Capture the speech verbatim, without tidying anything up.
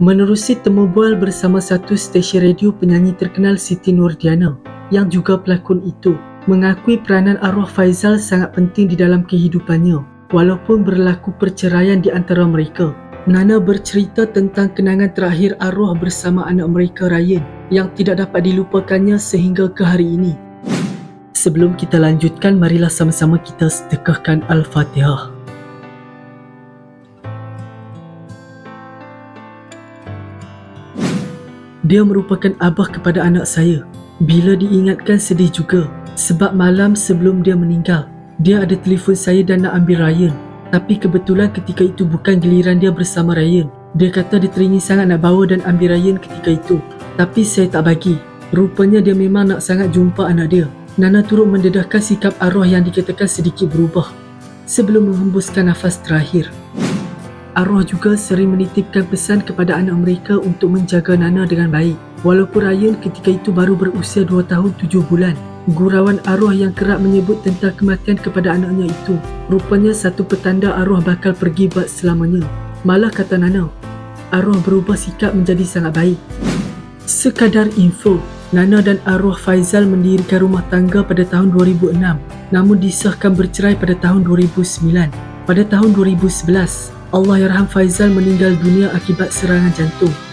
Menerusi temu bual bersama satu stesen radio, penyanyi terkenal Siti Nurdiana yang juga pelakon itu mengakui peranan arwah Faizal sangat penting di dalam kehidupannya walaupun berlaku perceraian di antara mereka. Nana bercerita tentang kenangan terakhir arwah bersama anak mereka Ryan yang tidak dapat dilupakannya sehingga ke hari ini. Sebelum kita lanjutkan, marilah sama-sama kita sedekahkan Al-Fatihah. Dia merupakan abah kepada anak saya. Bila diingatkan sedih juga, sebab malam sebelum dia meninggal, dia ada telefon saya dan nak ambil Ryan. Tapi kebetulan ketika itu bukan giliran dia bersama Ryan. Dia kata dia teringin sangat nak bawa dan ambil Ryan ketika itu. Tapi saya tak bagi. Rupanya dia memang nak sangat jumpa anak dia. Nana turut mendedahkan sikap arwah yang dikatakan sedikit berubah sebelum menghembuskan nafas terakhir. Arwah juga sering menitipkan pesan kepada anak mereka untuk menjaga Nana dengan baik. Walaupun Ryan ketika itu baru berusia dua tahun tujuh bulan. Gurauan arwah yang kerap menyebut tentang kematian kepada anaknya itu rupanya satu petanda arwah bakal pergi buat selamanya. Malah kata Nana, arwah berubah sikap menjadi sangat baik. Sekadar info, Nana dan arwah Faizal mendirikan rumah tangga pada tahun dua ribu enam, namun disahkan bercerai pada tahun dua ribu sembilan. Pada tahun dua ribu sebelas, Allahyarham Faizal meninggal dunia akibat serangan jantung.